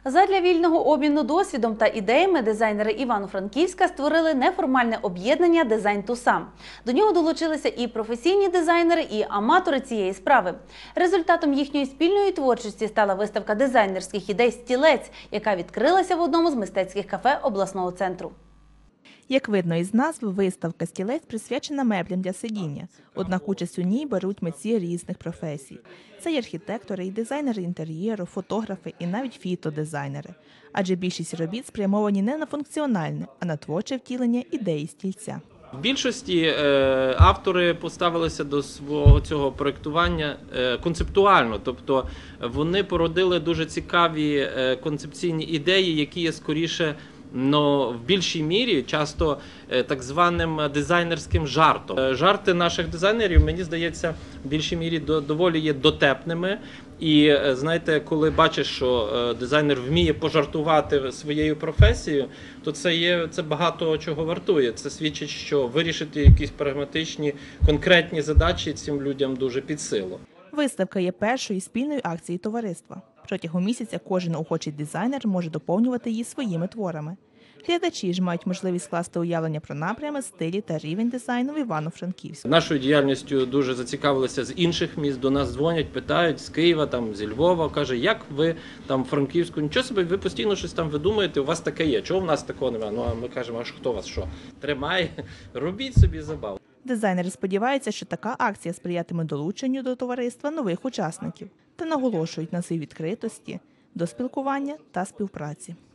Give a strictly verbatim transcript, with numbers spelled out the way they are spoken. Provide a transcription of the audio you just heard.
Задля вільного обміну досвідом та ідеями дизайнери Івано-Франківська створили неформальне об'єднання «Дизайн Туса». До нього долучилися і професійні дизайнери, і аматори цієї справи. Результатом їхньої спільної творчості стала виставка дизайнерських ідей «Стілець», яка відкрилася в одному з мистецьких кафе обласного центру. Як видно із назви, виставка «Стілець» присвячена меблям для сидіння. Однак участь у ній беруть митці різних професій. Це й архітектори, і дизайнери інтер'єру, фотографи, і навіть фітодизайнери. Адже більшість робіт спрямовані не на функціональне, а на творче втілення ідеї стільця. В більшості е, автори поставилися до свого цього проєктування е, концептуально, тобто вони породили дуже цікаві е, концепційні ідеї, які є скоріше, но в більшій мірі часто так званим дизайнерським жартом. Жарти наших дизайнерів, мені здається, в більшій мірі доволі є дотепними. І знаєте, коли бачиш, що дизайнер вміє пожартувати своєю професією, то це є це багато чого вартує. Це свідчить, що вирішити якісь прагматичні, конкретні задачі цим людям дуже під силу. Виставка є першою спільною акцією товариства. Протягом місяця кожен охочий дизайнер може доповнювати її своїми творами. Глядачі ж мають можливість скласти уявлення про напрями, стилі та рівень дизайну в Івано-Франківську. Нашою діяльністю дуже зацікавилися з інших міст, до нас дзвонять, питають з Києва, там, зі Львова, каже, як ви там в Франківську, нічого собі, ви постійно щось там видумуєте, у вас таке є, чого в нас такого немає? Ну, а ми кажемо, а хто вас що? Тримає, робіть собі забаву. Дизайнери сподіваються, що така акція сприятиме долученню до товариства нових учасників та наголошують на цій відкритості до спілкування та співпраці.